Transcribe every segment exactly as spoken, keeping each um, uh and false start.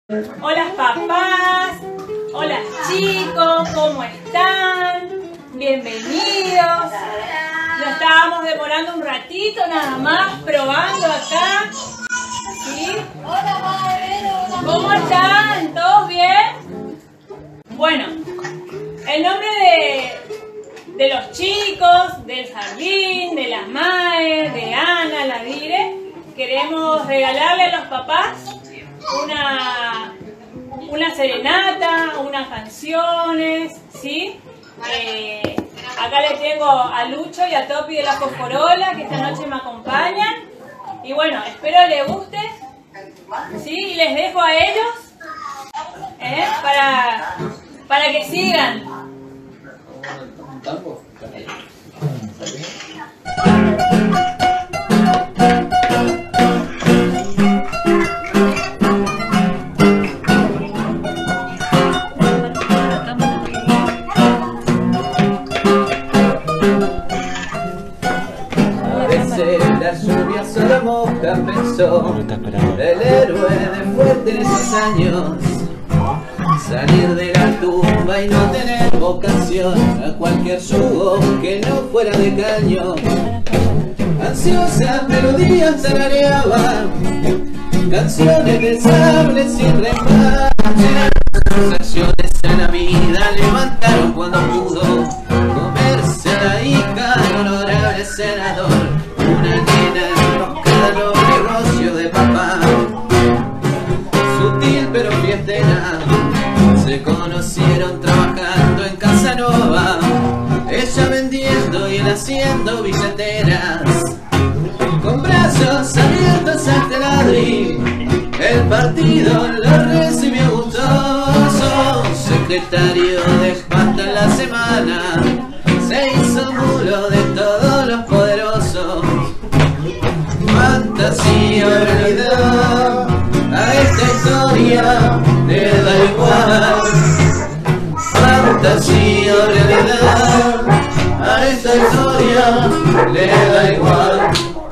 Hola papás, hola chicos, ¿cómo están? Bienvenidos. Nos estábamos demorando un ratito nada más, probando acá. ¿Sí? ¿Cómo están? ¿Todos bien? Bueno, el nombre de, de los chicos, del jardín, de las Mae, de Ana, la Dire, queremos regalarle a los papás una, una serenata, unas canciones, ¿sí? Eh, acá les tengo a Lucho y a Topi de la Fosforola, que esta noche me acompañan. Y bueno, espero les guste, ¿sí? Y les dejo a ellos, ¿eh? para, para que sigan. La lluvia solo moja, pensó el héroe de fuertes años. Salir de la tumba y no tener vocación a cualquier yugo que no fuera de caño. Ansiosas melodías tarareaba canciones de sable sin remate. Sus acciones en la vida levantaron cuando pudo comerse a la hija del honorable senador. Una nena enroscada en los negocios de papá, sutil pero fiestera. Se conocieron trabajando en Casanova, ella vendiendo y él haciendo billeteras. Con brazos abiertos hasta el ladrillo, el partido lo recibió gustoso. Secretario de pasta en la semana, se hizo mulo de todos los poderosos. Fantasía o realidad, a esta historia le da igual. Fantasía o realidad, a esta historia le da igual.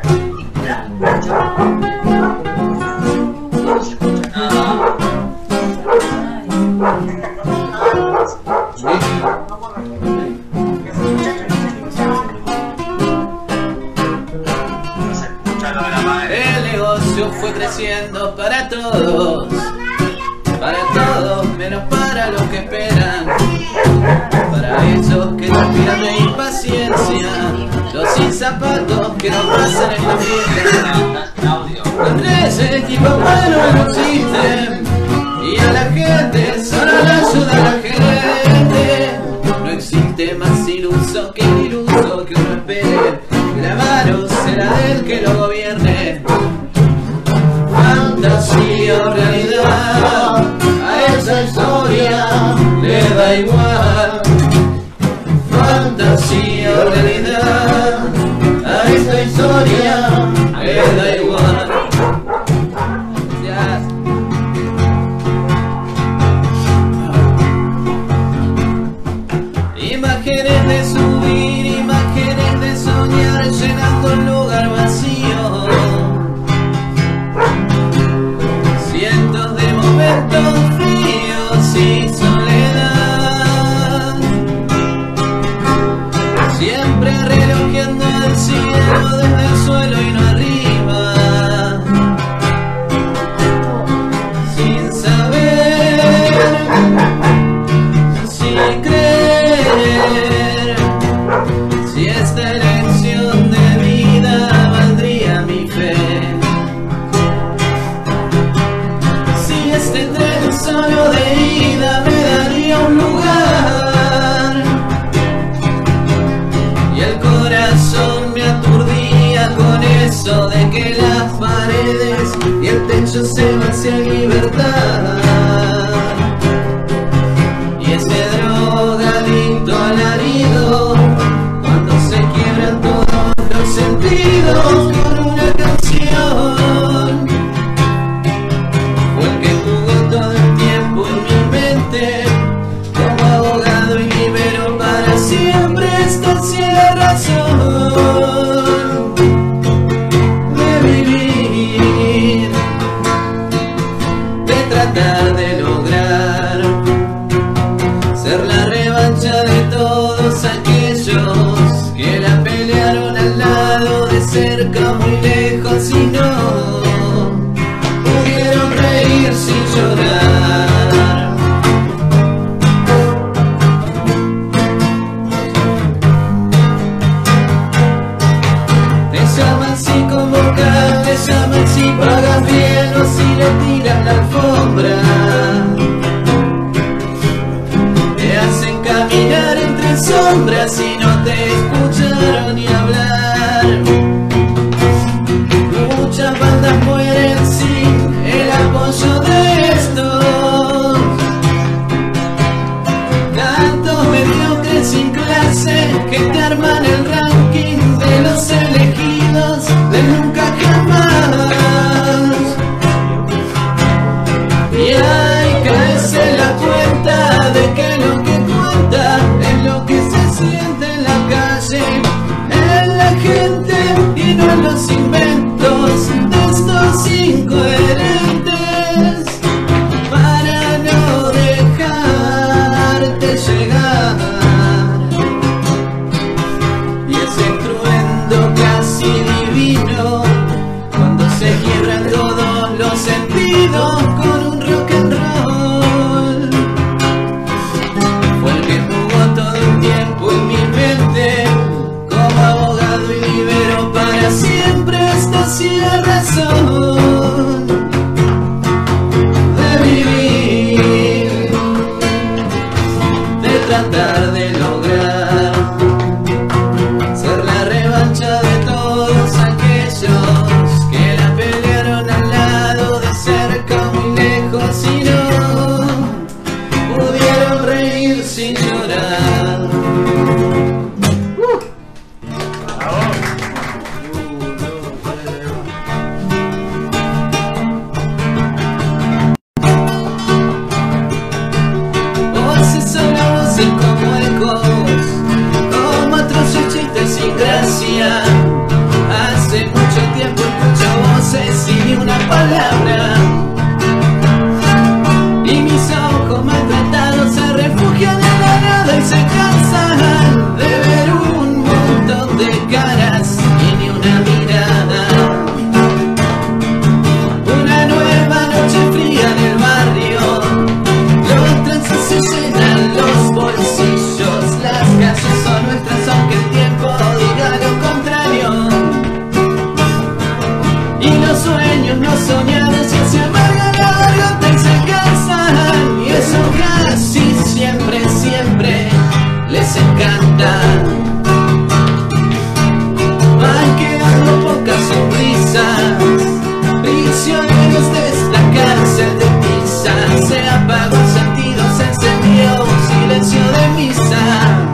El negocio fue creciendo para todos, para todos menos para los que esperan, para esos que no pierden impaciencia, los sin zapatos que no pasan en la fiesta. Andrés, el equipo bueno no existen y a la gente solo le ayuda a la gente. No existe más iluso que el iluso que uno espere, que la mano será del que lo gobierne. Fantasía o realidad, a esa historia le da igual. Fantasía o realidad, a esta historia le da igual. Gracias. Imágenes de subir, imágenes de soñar, llenando un lugar vacío. Cientos de momentos fríos y soledad, siempre relojeando el cielo desde el suelo y no arriba, sin saber, sin creer, si esta elección de vida valdría mi fe. Si este tren solo de ida me daría un lugar, y el corazón me aturdía con eso de que las paredes y el techo se vacían libertad. Y ese drogadicto alarido, cuando se quiebran todos los sentidos con una canción, fue el que jugó todo el tiempo en mi mente como abogado y libero para siempre esta ciega razón de vivir, de tratar muy lejos y no pudieron reír sin llorar. Te llaman si convocan, te llaman si pagas bien o si le tiran la alfombra. Te hacen caminar entre sombras y no te escucharon ni hablar. Muchas bandas mueren sin el apoyo de estos. Tantos mediocres sin clase que te arman el ranking de los elegidos de nunca jamás. Y ahí caes en la cuenta de que lo que cuenta es lo que se siente en la calle, en la gente y no en los inventos de estos incoherentes, para no dejarte llegar. Y ese estruendo casi divino, cuando se quiebran todos los sentidos con un rock and roll, fue el que jugó todo el tiempo en mi mente como abogado y libero para siempre esta ciega razón de vivir, de tratar de lograr ser la revancha de todos aquellos que la pelearon al lado, de cerca muy lejos y no pudieron reír sin llorar. Voces solo voces como ecos, como atroces chistes sin gracia. Hace mucho tiempo escucho voces y ni una palabra, y mis ojos maltratados se refugian en la nada y se cansan de ver un montón de caras y ni una mirada. Una nueva noche fría en el barrio, los trances se llenan los bolsillos, las calles son nuestras aunque el tiempo diga lo contrario, y los sueños no soñados ya se amargan la garganta y se cansan, y eso casi siempre, siempre les encanta. Van quedando pocas sonrisas, prisioneros de esta cárcel de tiza. Se apagó el sentido, se encendió un silencio de misa.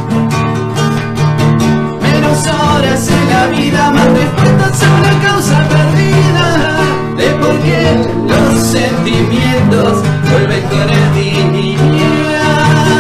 Menos horas en la vida, más respuestas a una causa perdida, de por qué los sentimientos vuelven con el día.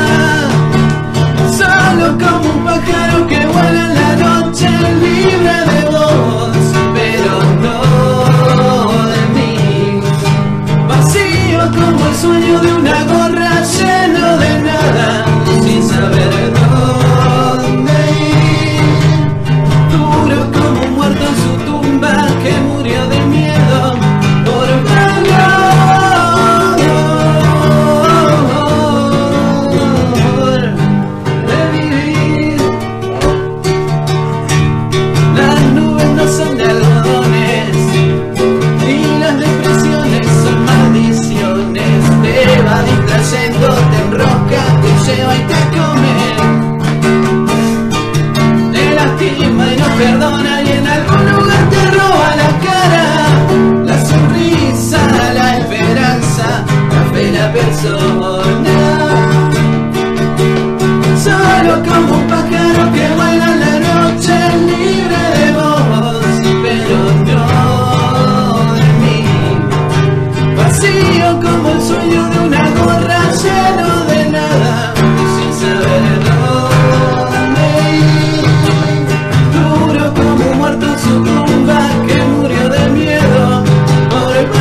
Solo como un pájaro que vuela en la noche, libre de voz, pero no de mí. Vacío como el sueño de una gorra, lleno de nada, sin saber dónde ir. Duro como un muerto en su tumba que murió de miedo por valor de vivir. Las nubes no son de algodones y las depresiones son maldiciones. Te va distrayendo, te enrosca, te lleva y te come, te lastima y no perdona, y en algún lugar te roba la cara, la sonrisa, la esperanza, la fe, la persona. Solo como un pájaro que vuela en la noche, libre de voz, pero no de mí. Vacío como el sueño de una gorra, lleno de nada, sin saber dónde ir. Duro como un muerto en su tumba que murió de miedo por el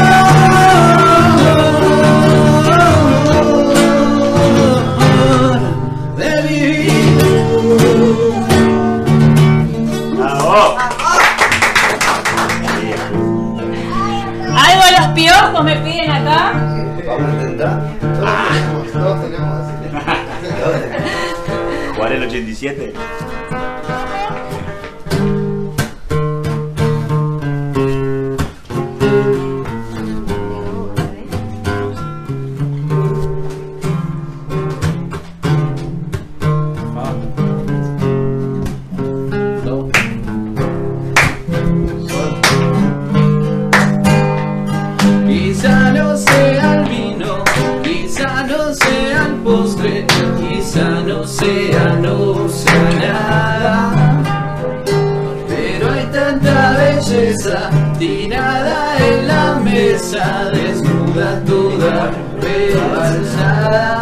valor de vivir. ¡Bravo! piojos me piden acá. Vamos a intentar. Todos tenemos, todos tenemos así. ¿Cuál es el ochenta y siete? Quizá no sea el vino, quizá no sea el postre, quizá no sea, no sea nada. Pero hay tanta belleza tirada en la mesa, desnuda toda rebalsada.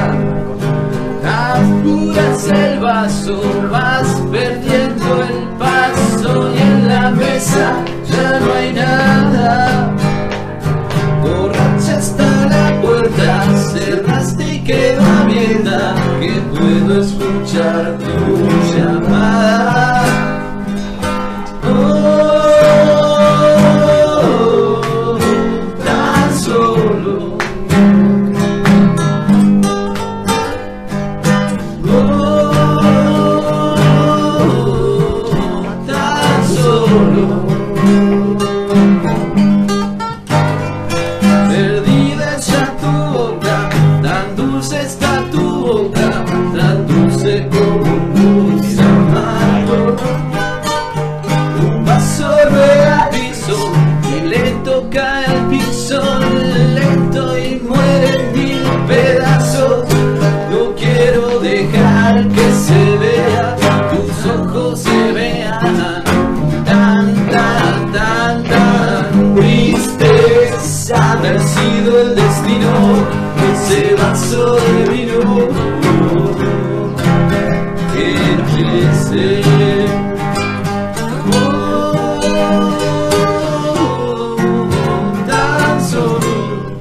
Apuras el vaso, vas perdiendo el paso y en la mesa ya no hay nada. Borracha está la puerta, cerraste y quedó abierta, que puedo escuchar tu llamada. Oh, tan solo. Oh, tan solo. Perdida está tu boca, tan dulce está tu boca, tan dulce como un dulce amargo. Un vaso rueda al piso y lento cae al piso, lento y muere en mil pedazos. No quiero dejar que se vea, tus ojos se vean tan, tan, tan, tan tristes. Haber sido el destino, ese vaso de vino que crece. Oh, tan solo.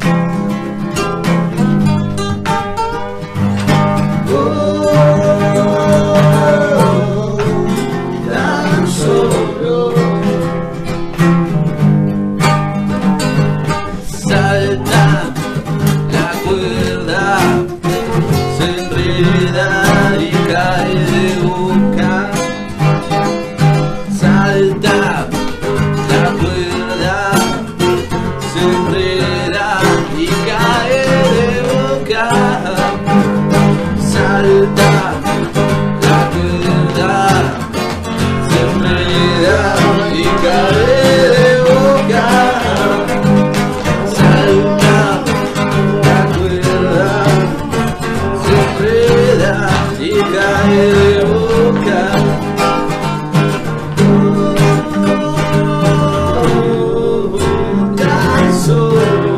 Oh, tan solo. Salta la cuerda, se enreda y cae de boca. Salta la cuerda, se enreda y cae de boca. Salta la cuerda, se enreda y cae de boca. Salta la cuerda, se enreda y cae de boca. Oh, tan solo.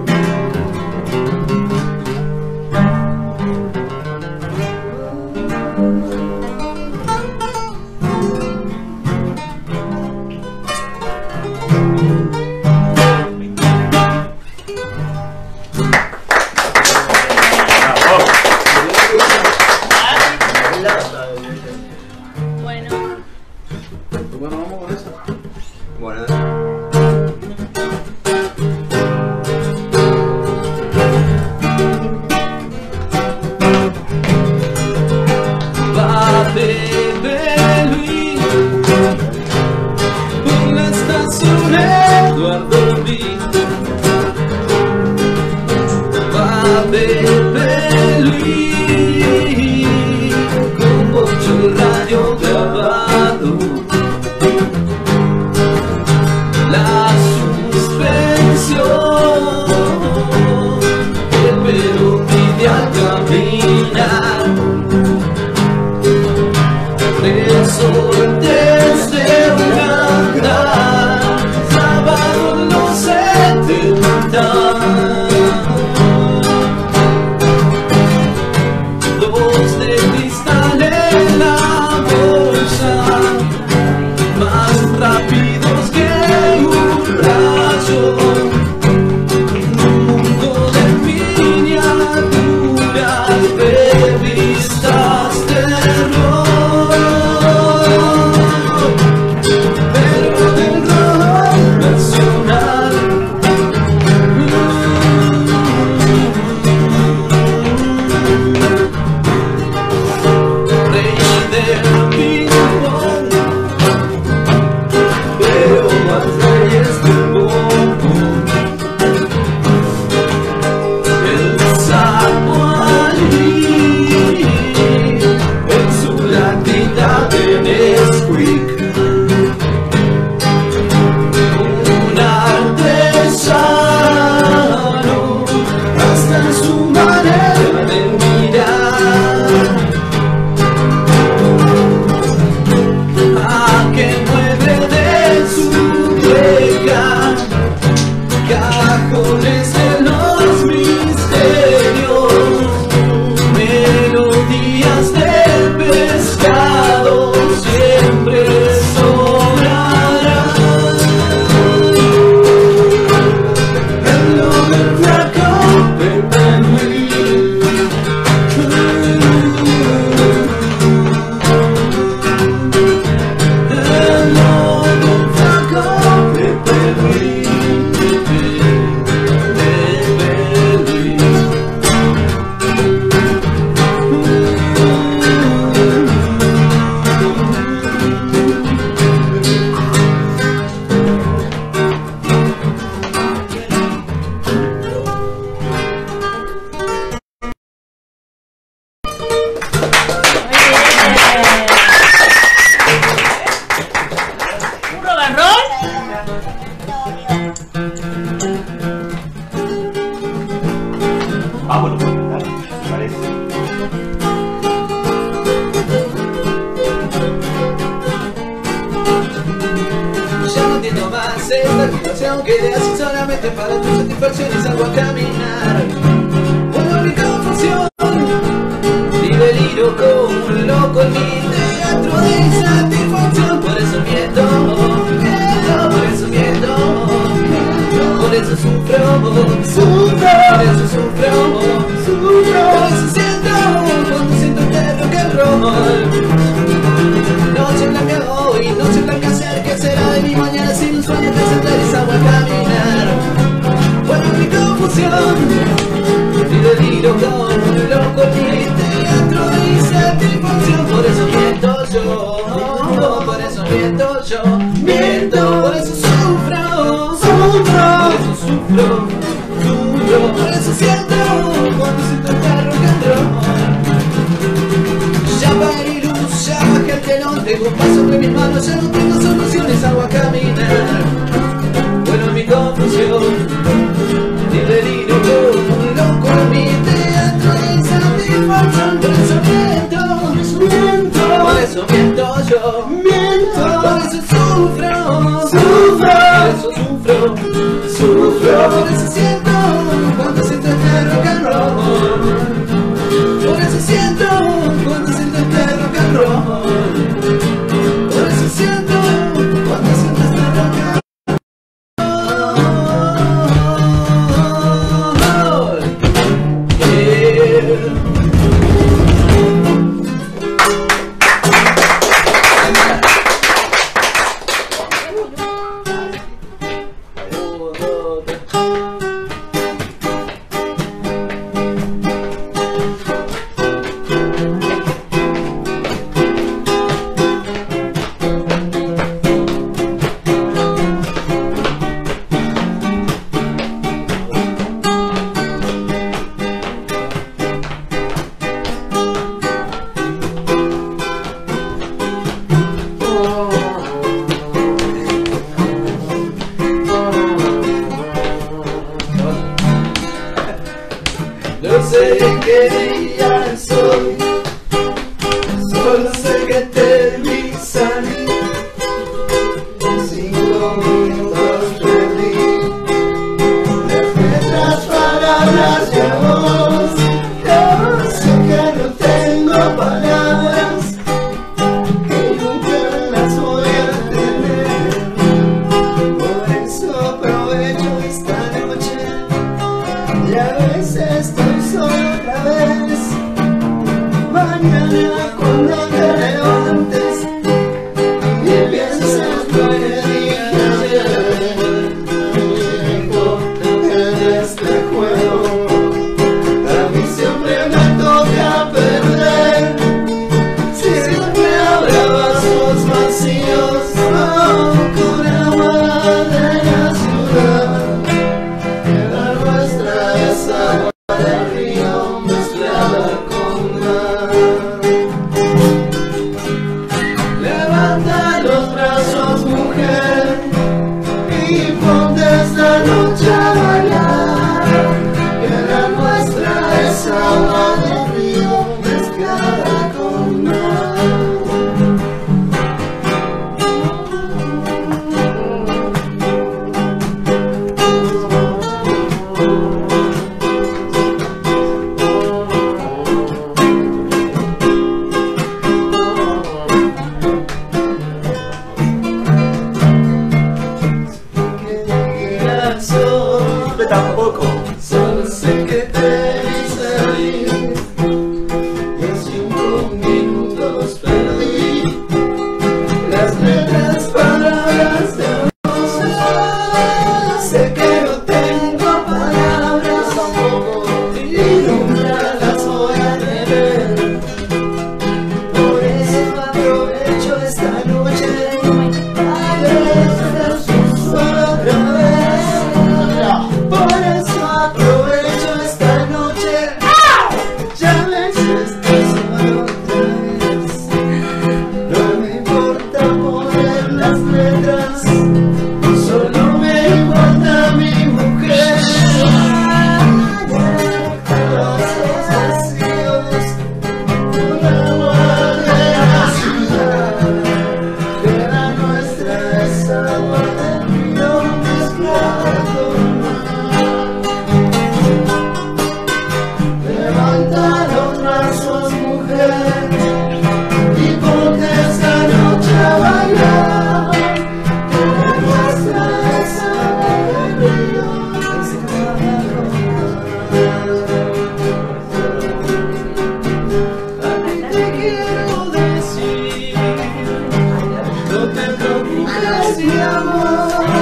Bueno, Bueno, vamos con eso. Bueno, Va Pepe Luis por la estación Eduardo Luis. Va Pepe Luis con mucho radio grabado. La suspensión, el pelo pide a caminar. El sol desde Uganda, sábado en los setenta. siento más esta activación que así solamente para tu satisfacción y salgo a caminar. Vuelvo mi confusión y deliro como un loco en mi teatro de insatisfacción. Por eso miento, miento, por eso miento, miento, por eso sufro, sufro, por eso sufro, sufro, por eso siento cuando siento este rock and roll. Noche blanca hoy, noche blanca hacer, ¿qué será de mi mañana sin un sueño de sentar y salgo a caminar? Vuelvo mi confusión y deliro como un loco en mi teatro de insatisfacción. Por eso miento yo, por eso miento yo, miento, por eso sufro, sufro, por eso sufro, sufro, por eso siento cuando siento este rock and roll. Ya pagué luz, ya bajé el telón, tengo un paso entre mis manos, ya no tengo soluciones, salgo a caminar. Bueno, mi confusión y deliro como un loco en mi teatro de insatisfacción. Por eso miento, miento, por eso miento yo, miento, por eso sufro, sufro, por eso sufro, sufro, por eso siento cuando siento este rock and roll. Por eso siento cuando siento este rock and roll. Por eso siento cuando siento este rock and roll. amor.